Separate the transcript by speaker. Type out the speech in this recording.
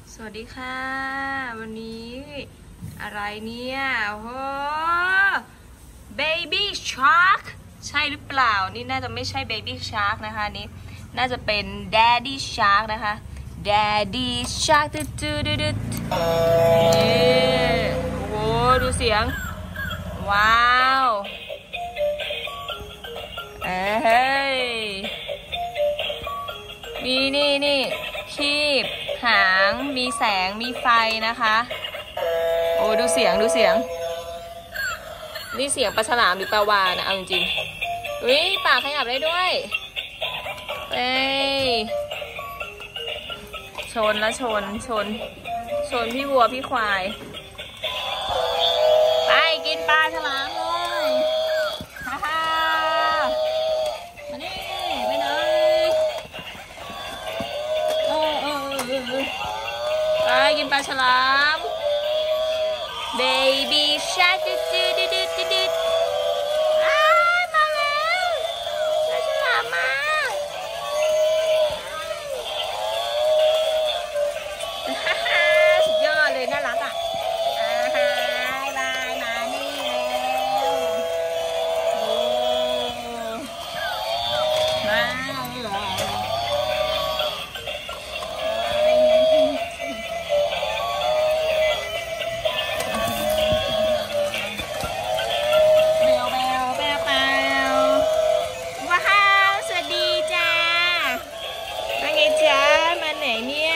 Speaker 1: สวัสดีค่ะวันนี้อะไรเนี่ยโอ้โห Baby Shark ใช่หรือเปล่านี่น่าจะไม่ใช่ Baby Shark นะคะนี่น่าจะเป็น Daddy Shark นะคะ Daddy Shark ตึ๊ดตึ๊ดตึ๊ดนี่โอ้โหดูเสียงว้าวเอ้ยนี่คีบหางมีแสงมีไฟนะคะโอ้ดูเสียงนี่เสียงปลาฉลามหรือปลาวาฬนะเอาจริงๆอุ้ยปากขยับได้ด้วยเอ้ยชนพี่วัวพี่ควายไปกินปลาฉลามเลยฮ่าฮ่ามานี่ไปไหนไปกินปลาฉลาม Baby Shark มาแล้วปลาฉลามมาสุดยอดเลยน่ารักอ่ะบายมานี่แล้วมาว้าวสวัสดีจ้าว่าไงจ้ามาไหนเนี่ย